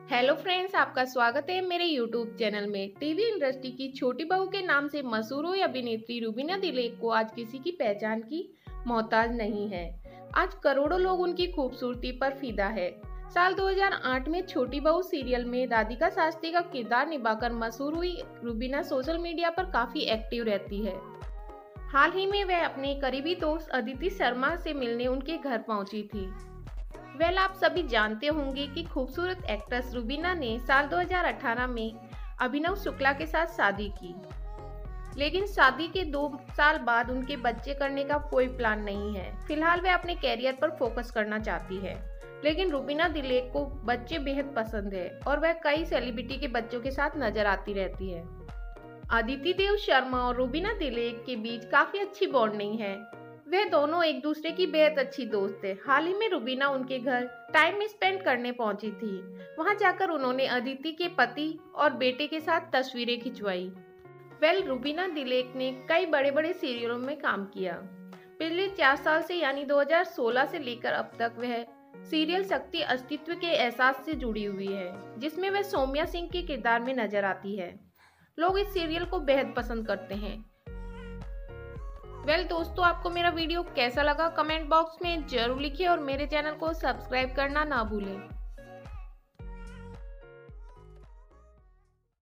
Hello friends, आपका स्वागत है मेरे यूट्यूब चैनल में। टीवी इंडस्ट्री की छोटी बहू के नाम से मशहूर हुई अभिनेत्री रुबीना दिलेक को आज किसी की पहचान की मोहताज नहीं है। आज करोड़ों लोग उनकी खूबसूरती पर फिदा है। साल 2008 में छोटी बहू सीरियल में राधिका शास्त्री का किरदार निभाकर मशहूर हुई रुबीना सोशल मीडिया पर काफी एक्टिव रहती है। हाल ही में वह अपने करीबी दोस्त अदिति शर्मा से मिलने उनके घर पहुंची थी। आप सभी जानते होंगे कि खूबसूरत एक्ट्रेस रुबीना ने साल 2018 में अभिनव शुक्ला के साथ शादी की, लेकिन शादी के 2 साल बाद उनके बच्चे करने का कोई प्लान नहीं है। फिलहाल वह अपने कैरियर पर फोकस करना चाहती है, लेकिन रुबीना दिलेक को बच्चे बेहद पसंद है और वह कई सेलिब्रिटी के बच्चों के साथ नजर आती रहती है। अदिति देव शर्मा और रुबीना दिलेक के बीच काफी अच्छी बॉन्डिंग है। वे दोनों एक दूसरे की बेहद अच्छी दोस्त है। हाल ही में रुबीना उनके घर टाइम स्पेंड करने पहुंची थी। वहां जाकर उन्होंने अदिति के पति और बेटे के साथ तस्वीरें खिंचवाई। रुबीना दिलेक ने कई बड़े बड़े सीरियलों में काम किया। पिछले 4 साल से यानी 2016 से लेकर अब तक वह सीरियल शक्ति अस्तित्व के एहसास से जुड़ी हुई है, जिसमें वह सौम्या सिंह के किरदार में नजर आती है। लोग इस सीरियल को बेहद पसंद करते हैं। दोस्तों, आपको मेरा वीडियो कैसा लगा कमेंट बॉक्स में जरूर लिखिए और मेरे चैनल को सब्सक्राइब करना ना भूलें।